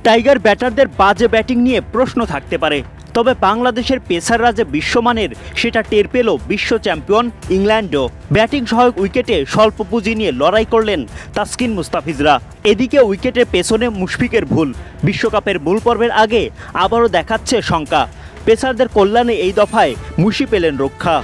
Tiger ব্যাটারদের বাজে batting নিয়ে প্রশ্ন থাকতে পারে, তবে বাংলাদেশের পেসাররা যে বিশ্বমানের সেটা টের পেল বিশ্ব চ্যাম্পিয়ন ইংল্যান্ডও। ব্যাটিং সহায়ক উইকেটে স্বল্প পুঁজি নিয়ে লড়াই করলেন তাসকিন মুস্তাফিজরা। এদিকে উইকেটের পেছনে মুশফিকের ভুল। বিশ্বকাপের মূল পর্বের আগে আবারও দেখাচ্ছে শঙ্কা। পেসারদের কল্যাণে এই দফায় মুশি পেলেন রক্ষা।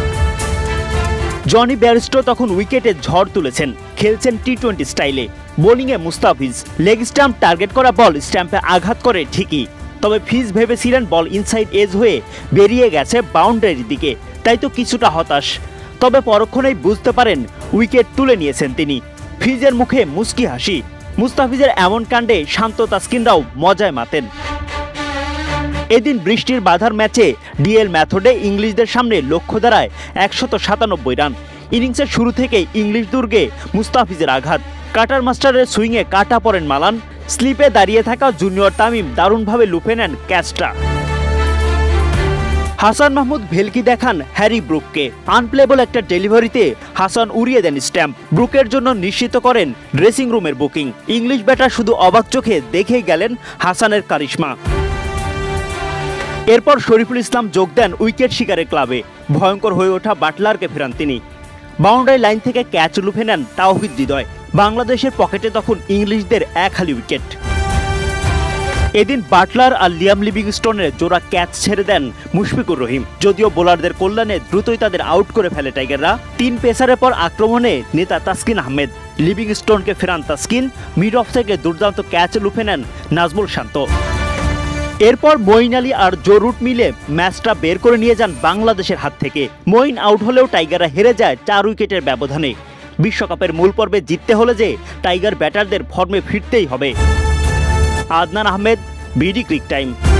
জনি ব্যারিস্টো তখন উইকেটে ঝড় তুলেছেন, খেলছেন টি-20 স্টাইলে। বোলিংয়ে মুস্তাফিজ লেগ স্ট্যাম্প টার্গেট করা বল স্ট্যাম্পে আঘাত করে ঠিকই, তবে ফিজ ভেবেছিলেন বল ইনসাইড এজ হয়ে বেরিয়ে গেছে বাউন্ডারির দিকে, তাই তো কিছুটা হতাশ। তবে পরক্ষণেই বুঝতে পারেন উইকেট তুলে নিয়েছেন তিনি। ফিজের মুখে মুস্কি হাসি। মুস্তাফিজের এমন কাণ্ডে শান্ত তাসকিনরাও মজায় মাতেন। এদিন বৃষ্টির বাধার ম্যাচে ডিএল মেথডে ইংলিশদের সামনে লক্ষ্য দাঁড়ায় 197 রান। ইনিংসের শুরু থেকেই ইংলিশ দুর্গে মুস্তাফিজের আঘাত। কাটার মাস্টারের সুইংয়ে কাটা পড়েন মালান। স্লিপে দাঁড়িয়ে থাকা জুনিয়র তামিম দারুণভাবে লুফে নেন ক্যাচটা। হাসান মাহমুদ ভেলকি দেখান হ্যারি ব্রুককে। আনপ্লেবল একটা ডেলিভারিতে হাসান উড়িয়ে দেন স্ট্যাম্প। ব্রুকের জন্য নিশ্চিত করেন ড্রেসিং রুমের বুকিং। ইংলিশ ব্যাটার শুধু অবাক চোখে দেখেই গেলেন হাসানের কারিশমা। এরপর শরীফুল ইসলাম যোগ দেন উইকেট শিকারের ক্লাবে। ভয়ঙ্কর হয়ে ওঠা বাটলারকে ফেরান তিনি। বাউন্ডারি লাইন থেকে ক্যাচ লুফে নেন তাওহিদ হৃদয়। বাংলাদেশের পকেটে তখন ইংলিশদের এক হালি উইকেট। এদিন বাটলার আর লিয়াম লিভিংস্টোনের জোড়া ক্যাচ ছেড়ে দেন মুশফিকুর রহিম। যদিও বোলারদের কল্যাণে দ্রুতই তাদের আউট করে ফেলে টাইগাররা। 3 পেসারের পর আক্রমণে নেতা তাসকিন আহমেদ। লিভিংস্টোনকে ফেরান তাসকিন। মিড অফ থেকে দুর্দান্ত ক্যাচ লুফে নেন নাজমুল শান্ত। এরপর মঈন আলী আর জো রুট মিলে ম্যাচটা বের করে নিয়ে যান বাংলাদেশের হাত থেকে। মঈন আউট হলেও টাইগাররা হেরে যায় 4 উইকেটের ব্যবধানে। বিশ্বকাপের মূল পর্বে জিততে হলে যে টাইগার ব্যাটারদের ফর্মে ফিরতেই হবে। Adnan Ahmed, BD Cric time.